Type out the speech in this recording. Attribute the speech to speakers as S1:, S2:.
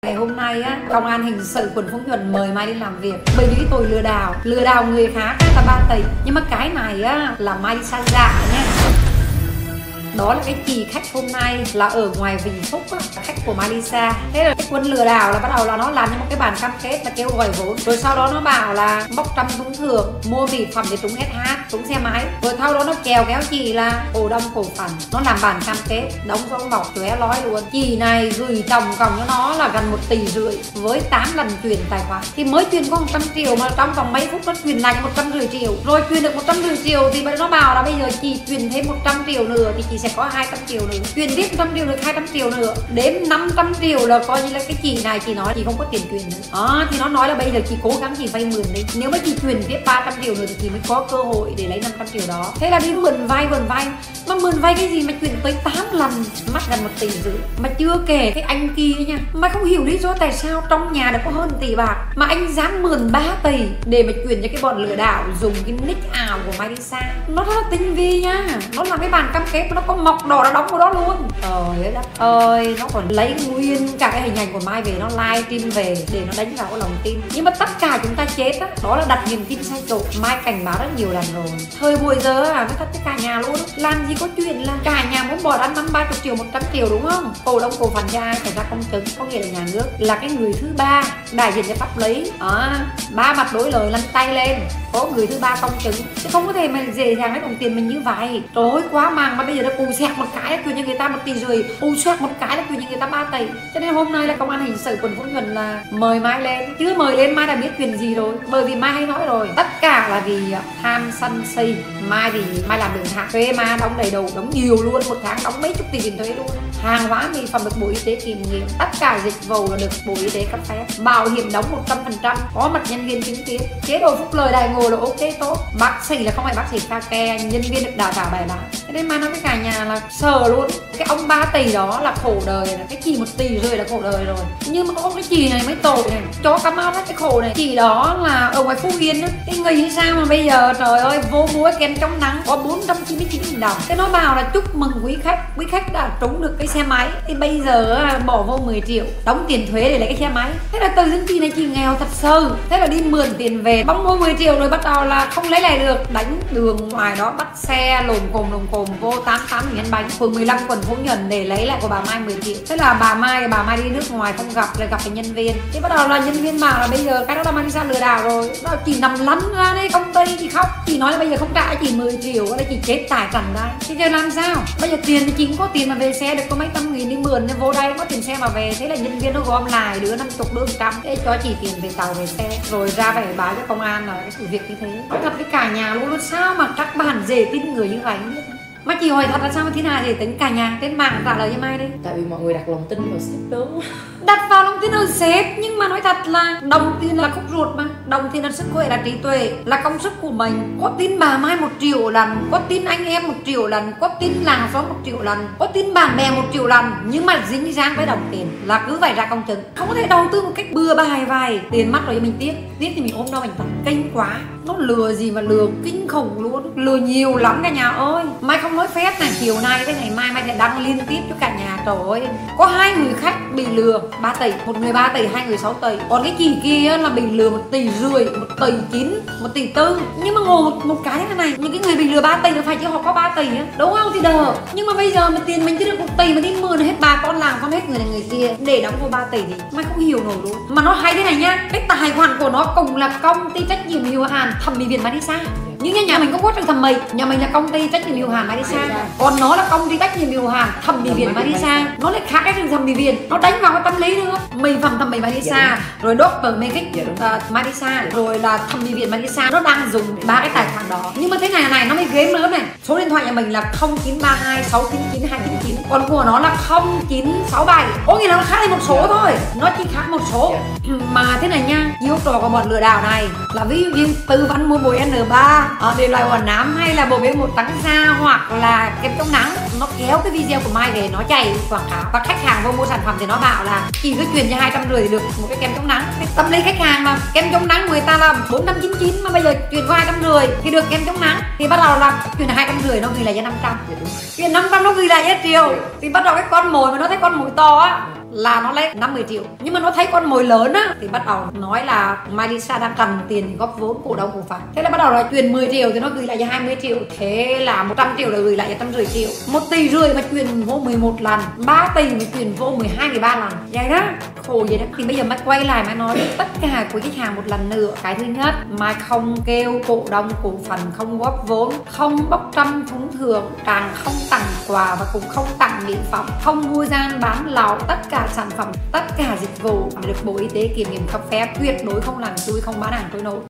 S1: Ngày hôm nay á, công an hình sự quận Phú Nhuận mời Mai đi làm việc bởi vì tội lừa đảo người khác là 3 tỷ. Nhưng mà cái này á là Mai đi sang dạ nhé. Đó là cái chị khách hôm nay là ở ngoài Vĩnh Phúc á, khách của Malaysia. Thế là cái quân lừa đảo là bắt đầu là nó làm cho một cái bản cam kết là kêu gọi vốn, rồi sau đó nó bảo là bốc trăm trúng thưởng, mua mỹ phẩm để trúng SH, trúng xe máy, rồi sau đó nó kéo chị là cổ đông cổ phần, nó làm bản cam kết đóng dấu bọc chóe lói luôn. Chị này gửi tổng cộng cho nó là gần 1,5 tỷ với 8 lần chuyển tài khoản, thì mới chuyển có 100 triệu mà trong vòng mấy phút nó chuyển lại 150 triệu, rồi chuyển được 150 triệu thì nó bảo là bây giờ chị chuyển thêm 100 triệu nữa thì chị sẽ có 200 triệu nữa, chuyển tiếp 100 triệu được 200 triệu nữa, đếm 500 triệu là coi như là cái chị này chị nói chị không có tiền chuyển nữa. Thì nó nói là bây giờ chị cố gắng chị vay mượn đi, nếu mà chị chuyển tiếp 300 triệu nữa thì chị mới có cơ hội để lấy 500 triệu đó. Thế là đi mượn vay mà mượn vay cái gì mà chuyển tới 8 lần, mất gần 1,5 tỷ. Mà chưa kể cái anh kia nha, mà không hiểu lý do tại sao trong nhà đã có hơn 1 tỷ bạc mà anh dám mượn 3 tỷ để mà chuyển cho cái bọn lừa đảo dùng cái nick ảo của Malaysia. Nó rất là tinh vi nha, nó làm cái bản cam kết nó có mọc đỏ nó đóng vào đó luôn. Trời đất ơi, nó còn lấy nguyên cả cái hình ảnh của Mai về nó live stream về để nó đánh vào cái lòng tin. Nhưng mà tất cả chúng ta chết á, đó là đặt niềm tin sai chỗ. Mai cảnh báo rất nhiều lần rồi. Thời buổi giờ nói thật với cả nhà luôn, làm gì có chuyện là cả nhà muốn bỏ ra 50-30 triệu 100 triệu đúng không? Cổ đông cổ phần cho ai phải ra công chứng, có nghĩa là nhà nước là cái người thứ ba đại diện cho pháp lý, ba mặt đối lời lăn tay lên, có người thứ ba công chứng, chứ không có thể mà dễ dàng lấy đồng tiền mình như vậy. Trời ơi quá màng, mà bây giờ nó cù xẹt một cái là chuyển cho người ta 1,5 tỷ, cù xẹt một cái là chuyển cho người ta 3 tỷ. Cho nên hôm nay là công an hình sự quận Phú Nhuận là mời Mai lên, chứ mời lên Mai đã biết chuyện gì rồi, bởi vì Mai hay nói rồi, tất cả là vì tham sân si. Mai thì Mai làm đường hạng thuế mà đóng đầy đủ, đóng nhiều luôn, một tháng đóng mấy chục tỷ tiền thuế luôn, hàng hóa mỹ phẩm được Bộ Y tế kiểm nghiệm, tất cả dịch vụ là được Bộ Y tế cấp phép, bảo hiểm đóng 100%, có mặt nhân viên chứng kiến, chế độ phúc lợi đại ngộ là ok tốt, bác sĩ là không phải bác sĩ pha ke, nhân viên được đào tạo bài bản. Thế nên Mai nói với cả nhà là sợ luôn. Cái ông 3 tỷ đó là khổ đời này, cái chị 1,5 tỷ là khổ đời rồi, nhưng mà có cái chị này mới tội này, cho cắm áo hết cái khổ này. Chị đó là ở ngoài Phú Yên á, cái người như sao mà bây giờ trời ơi vô mua kem chống nắng có 499.000 đồng. Thế nó bảo là chúc mừng quý khách đã trúng được cái xe máy, thì bây giờ bỏ vô 10 triệu đóng tiền thuế để lấy cái xe máy. Thế là từ dưng chị này chị nghèo thật sự, thế là đi mượn tiền về bóng mua 10 triệu rồi bắt đầu là không lấy lại được, đánh đường ngoài đó bắt xe lồm cồm vô 88 Nguyễn Bánh phường 15 quận Phú Nhuận để lấy lại của bà Mai 10 triệu. Thế là bà Mai đi nước ngoài không gặp, lại gặp cái nhân viên, thế bắt đầu là nhân viên bảo là bây giờ cái đó là Malaysia lừa đảo rồi. Nó chỉ nằm lăn ra đây công ty thì khóc, chị nói là bây giờ không trả chị 10 triệu là chị chết tài trần đây. Thế giờ làm sao? Bây giờ tiền thì chị cũng có tiền mà về xe được có mấy trăm nghìn đi mượn, vô đây có tiền xe mà về. Thế là nhân viên nó gom lại đứa 50 đứa 100 để cho chị tiền về tàu về xe, rồi ra phải báo cho công an là cái sự việc như thế. Nói thật với cả nhà luôn, sao mà các bạn dễ tin người như vậy không biết. Mà chị hỏi thật là sao mà thế nào để tính cả nhà trên mạng trả lời cho Mai đi.
S2: Tại vì mọi người đặt lòng tin vào sếp lớn,
S1: đặt vào lòng tin ở sếp, nhưng mà nói thật là đồng tiền là khúc ruột mà, đồng tiền là sức khỏe, là trí tuệ, là công sức của mình. Có tin bà Mai 1 triệu lần, có tin anh em 1 triệu lần, có tin làng xóm 1 triệu lần, có tin bạn bè 1 triệu lần, nhưng mà dính dáng với đồng tiền là cứ phải ra công chứng. Không có thể đầu tư một cách bừa bãi tiền mất rồi mình tiếc thì mình ôm đau mình thật kinh quá. Nó lừa gì mà lừa kinh khủng luôn, lừa nhiều lắm cả nhà ơi. Mai không nói phép này, chiều nay tới ngày mai Mai sẽ đăng liên tiếp cho cả nhà. Trời ơi, có 2 người khách bị lừa 3 tỷ, một người 3 tỷ, 2 người 6 tỷ. Còn cái chị kia là bị lừa 1,5 tỷ, 1,9 tỷ, 1,4 tỷ. Nhưng mà ngồi một cái thế này, những cái người bị lừa 3 tỷ nó phải chứ họ có 3 tỷ á, đúng không thì đờ. Nhưng mà bây giờ mà tiền mình chỉ được 1 tỷ mà đi mượn hết bà con làng, con hết người này người kia để đóng vô 3 tỷ thì Mai không hiểu nổi luôn. Mà nó hay thế này nha, cái tài khoản của nó cùng là công ty trách nhiệm hữu hạn thẩm mỹ viện Malaysia. Nhưng nhà mình không có trường thẩm mỹ, nhà mình là công ty trách nhiệm hữu hạn Malaysia, còn nó là công ty trách nhiệm hữu hạn thẩm mỹ viện Malaysia. Nó lại khác cái trường thẩm mỹ viện, nó đánh vào cái tâm lý nữa. Mỹ phẩm thẩm mỹ Malaysia, rồi doctor makeup Malaysia, rồi là thẩm mỹ viện Malaysia. Nó đang dùng 3 cái tài khoản đó. Nhưng mà thế này nó mới ghê lớn này. Số điện thoại nhà mình là 0932 699 299, còn của nó là 0967. Có nghĩa là nó khác lên một số thôi, nó chỉ khác một số. Mà thế này nha, chiêu trò của bọn lừa đảo này là ví dụ như tư vấn mua bồi N3 để loại quần nám, hay là bộ B1 trắng da, hoặc là kem chống nắng. Nó kéo cái video của Mai về nó chạy quảng cáo, và khách hàng vô mua sản phẩm thì nó bảo là chỉ cứ truyền cho 250 thì được một cái kem chống nắng. Cái tâm lý khách hàng mà kem chống nắng người ta là 499 mà bây giờ truyền qua 250 thì được kem chống nắng, thì bắt đầu là truyền là 250 nó ghi lại cho 500, truyền 500 nó ghi lại 1 triệu. Thì bắt đầu cái con mồi mà nó thấy con mồi to á là nó lấy 50 triệu. Nhưng mà nó thấy con mồi lớn á thì bắt đầu nói là Melissa đang cần tiền để góp vốn cổ đông cổ phần. Thế là bắt đầu là chuyển 10 triệu thì nó gửi lại cho 20 triệu. Thế là 100 triệu là gửi lại cho 150 triệu. 1,5 tỷ mà chuyển vô 11 lần, 3 tỷ mà chuyển vô 12, 13 lần. Vậy đó, khổ vậy đó. Thì bây giờ Mai quay lại Mai nói tất cả của khách hàng một lần nữa. Cái thứ nhất, Mai không kêu cổ đông cổ phần không góp vốn, không bốc thăm trúng thưởng, càng không tặng quà và cũng không tặng mỹ phẩm, không mua gian bán lậu, tất cả sản phẩm, tất cả dịch vụ được Bộ Y tế kiểm nghiệm cấp phép, tuyệt đối không làm xui, không bán hàng trôi nổi.